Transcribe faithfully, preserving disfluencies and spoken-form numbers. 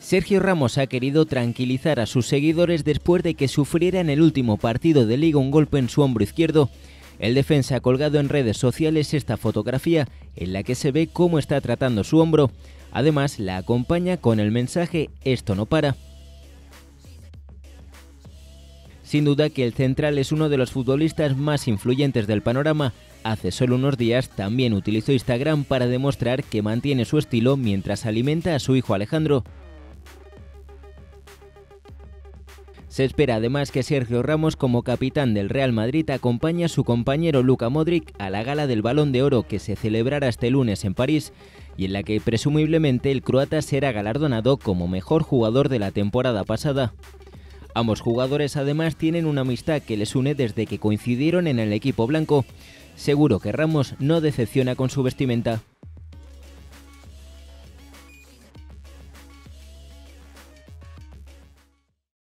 Sergio Ramos ha querido tranquilizar a sus seguidores después de que sufriera en el último partido de Liga un golpe en su hombro izquierdo. El defensa ha colgado en redes sociales esta fotografía en la que se ve cómo está tratando su hombro. Además, la acompaña con el mensaje «Esto no para». Sin duda que el central es uno de los futbolistas más influyentes del panorama. Hace solo unos días también utilizó Instagram para demostrar que mantiene su estilo mientras alimenta a su hijo Alejandro. Se espera además que Sergio Ramos, como capitán del Real Madrid, acompañe a su compañero Luka Modric a la gala del Balón de Oro que se celebrará este lunes en París y en la que presumiblemente el croata será galardonado como mejor jugador de la temporada pasada. Ambos jugadores además tienen una amistad que les une desde que coincidieron en el equipo blanco. Seguro que Ramos no decepciona con su vestimenta.